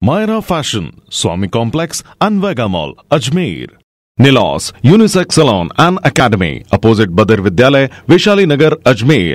Myra Fashion, Swami Complex and Vega Mall, Ajmer. Nilos, Unisex Salon and Academy, opposite Badr Vidyalay, Vaishali Nagar, Ajmer.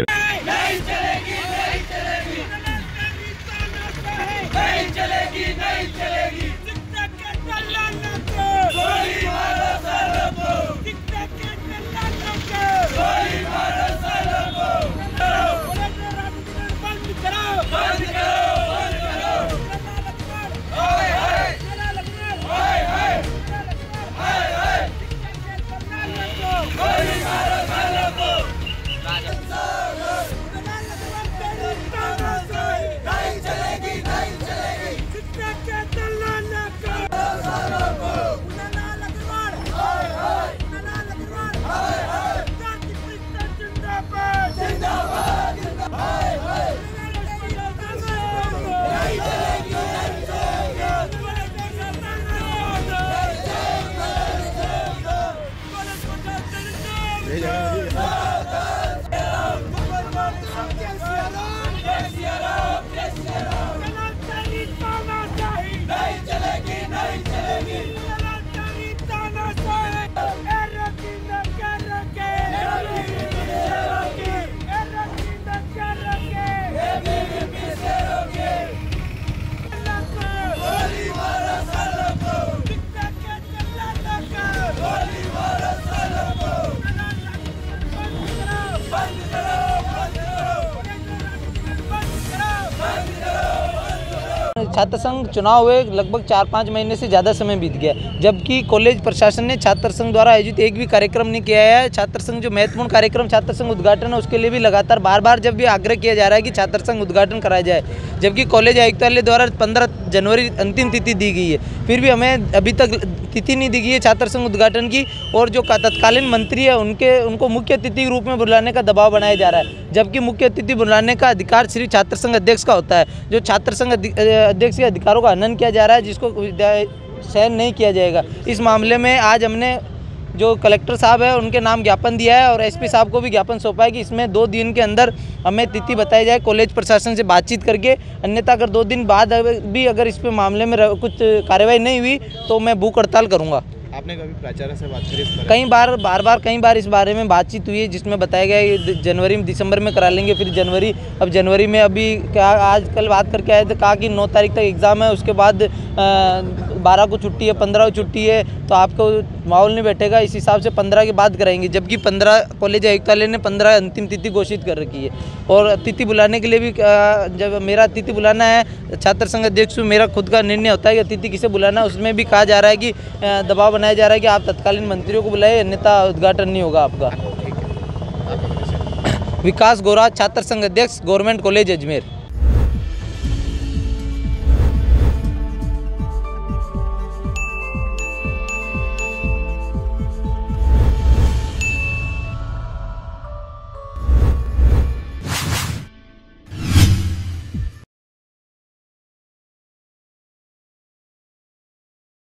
छात्र संघ चुनाव हुए लगभग 4-5 महीने से ज़्यादा समय बीत गया, जबकि कॉलेज प्रशासन ने छात्र संघ द्वारा आयोजित एक भी कार्यक्रम नहीं किया है। छात्र संघ जो महत्वपूर्ण कार्यक्रम छात्र संघ उद्घाटन है, उसके लिए भी लगातार बार जब भी आग्रह किया जा रहा है कि छात्र संघ उद्घाटन कराया जाए, जबकि कॉलेज आयुक्तालय द्वारा 15 जनवरी अंतिम तिथि दी गई है, फिर भी हमें अभी तक तिथि नहीं दी गई है छात्र संघ उद्घाटन की। और जो तत्कालीन मंत्री है उनको मुख्य अतिथि के रूप में बुलाने का दबाव बनाया जा रहा है, जबकि मुख्य अतिथि बुलाने का अधिकार श्री छात्र संघ अध्यक्ष का होता है। जो छात्र संघ अध्यक्ष के अधिकारों का हनन किया जा रहा है, जिसको सहन नहीं किया जाएगा। इस मामले में आज हमने जो कलेक्टर साहब है उनके नाम ज्ञापन दिया है और एसपी साहब को भी ज्ञापन सौंपा है कि इसमें 2 दिन के अंदर हमें तिथि बताई जाए कॉलेज प्रशासन से बातचीत करके। अन्यथा अगर 2 दिन बाद भी अगर इस पे मामले में कुछ कार्रवाई नहीं हुई तो मैं भूख हड़ताल करूँगा। आपने कभी प्राचार्य से बात करी? कई बार इस बारे में बातचीत हुई है, जिसमें बताया गया है जनवरी में दिसंबर में करा लेंगे। फिर जनवरी में अभी क्या आज कल बात करके आए थे, कहा कि 9 तारीख तक एग्ज़ाम है, उसके बाद 12 को छुट्टी है, 15 को छुट्टी है, तो आपको माहौल नहीं बैठेगा, इस हिसाब से 15 के बाद कराएंगे। जबकि 15 कॉलेज आयुक्तालय ने 15 अंतिम तिथि घोषित कर रखी है। और तिथि बुलाने के लिए भी जब मेरा तिथि बुलाना है, छात्र संघ अध्यक्ष मेरा खुद का निर्णय होता है कि तिथि किसे बुलाना है, उसमें भी कहा जा रहा है कि दबाव बनाया जा रहा है कि आप तत्कालीन मंत्रियों को बुलाए, अन्यथा उद्घाटन नहीं होगा आपका। विकास गोरा, छात्र संघ अध्यक्ष, गवर्नमेंट कॉलेज अजमेर।